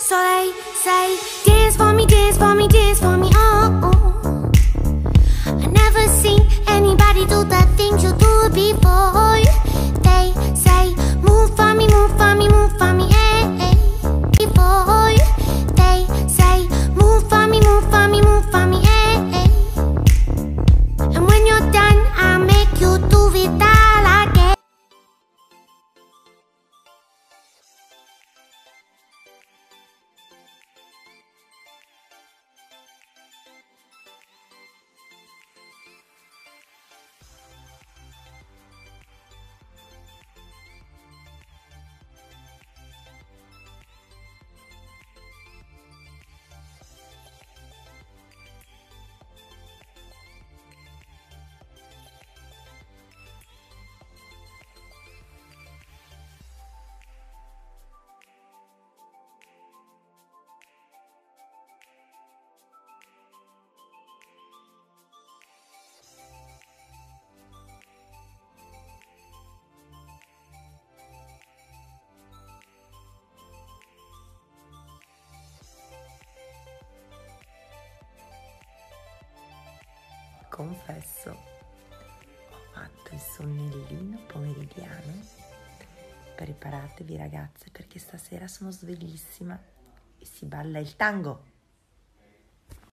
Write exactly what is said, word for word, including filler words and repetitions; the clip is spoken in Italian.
So they say, dance for me, dance for me, dance for me, oh, oh. I never seen anybody do the things you do before. They say, move for me, move for me, move for me, eh, eh. Before they say, move for me, move for me, move for me, eh, eh. And when you're done, I'll make you do it all again. Confesso, ho fatto il sonnellino pomeridiano. Preparatevi ragazze perché stasera sono sveglissima e si balla il tango.